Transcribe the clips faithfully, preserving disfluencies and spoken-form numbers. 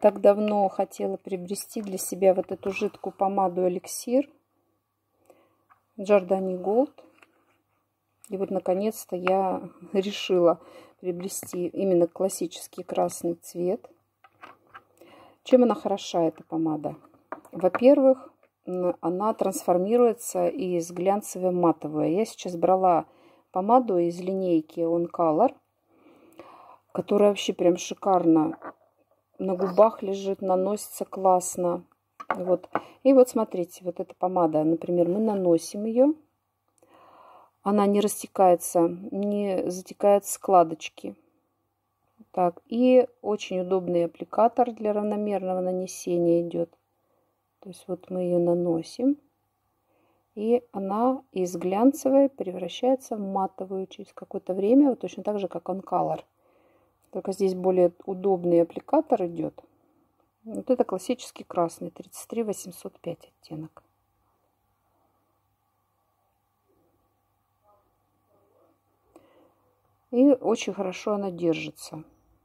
Так давно хотела приобрести для себя вот эту жидкую помаду эликсир Giordani Gold. И вот наконец-то я решила приобрести именно классический красный цвет. Чем она хороша, эта помада? Во-первых, она трансформируется из глянцевой в матовую. Я сейчас брала помаду из линейки On Color, которая вообще прям шикарно на губах лежит, наносится классно. Вот. И вот смотрите, вот эта помада, например, мы наносим ее, она не растекается, не затекает в складочки. Так, и очень удобный аппликатор для равномерного нанесения идет. То есть вот мы ее наносим, и она из глянцевой превращается в матовую через какое-то время, вот точно так же, как On Color. Только здесь более удобный аппликатор идет. Вот это классический красный, тридцать три восемьсот пять оттенок. И очень хорошо она держится.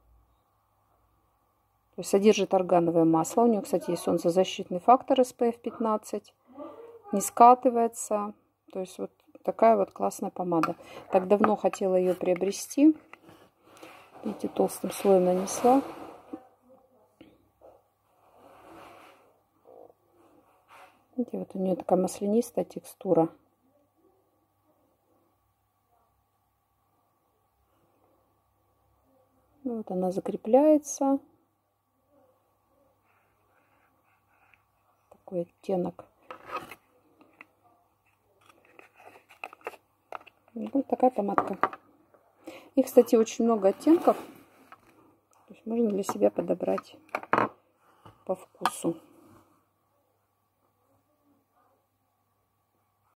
То есть содержит органовое масло. У нее, кстати, есть солнцезащитный фактор эс пэ эф пятнадцать. Не скатывается. То есть вот такая вот классная помада. Так давно хотела ее приобрести. Видите, толстым слоем нанесла. Видите, вот у нее такая маслянистая текстура. Вот она закрепляется. Такой оттенок. Вот такая помадка. И, кстати, очень много оттенков. То есть можно для себя подобрать по вкусу.